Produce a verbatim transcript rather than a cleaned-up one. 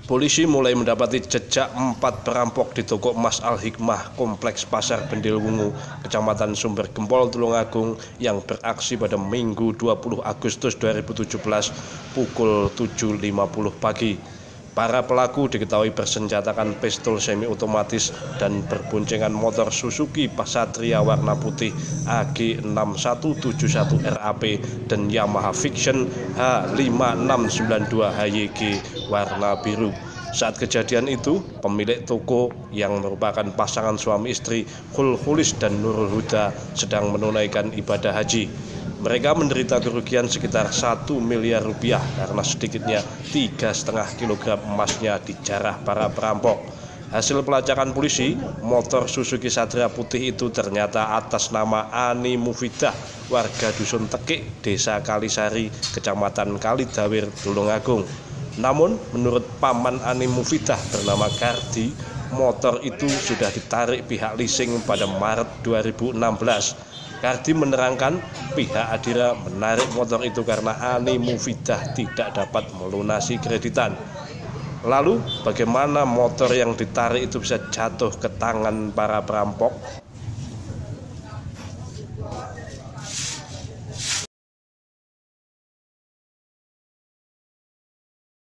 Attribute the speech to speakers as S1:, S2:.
S1: Polisi mulai mendapati jejak empat perampok di toko emas Al-Hikmah Kompleks Pasar Bendilwungu, Kecamatan Sumber Gempol, Tulungagung yang beraksi pada Minggu dua puluh Agustus dua ribu tujuh belas pukul tujuh lima puluh pagi. Para pelaku diketahui bersenjatakan pistol semi otomatis dan berboncengan motor Suzuki Pasatria warna putih A G enam satu tujuh satu R A P dan Yamaha Vision H lima enam sembilan dua H Y G warna biru. Saat kejadian itu, pemilik toko yang merupakan pasangan suami istri Khulkhulis dan Nurul Huda sedang menunaikan ibadah haji. Mereka menderita kerugian sekitar satu miliar rupiah karena sedikitnya tiga setengah kilogram emasnya dijarah para perampok. Hasil pelacakan polisi, motor Suzuki Satria putih itu ternyata atas nama Ani Mufidah, warga Dusun Tekik, Desa Kalisari, Kecamatan Kalidawir, Tulungagung. Namun, menurut paman Ani Mufidah bernama Kardi, motor itu sudah ditarik pihak leasing pada Maret dua ribu enam belas. Kardi menerangkan pihak Adira menarik motor itu karena Ani Mufidah tidak dapat melunasi kreditan. Lalu bagaimana motor yang ditarik itu bisa jatuh ke tangan para perampok?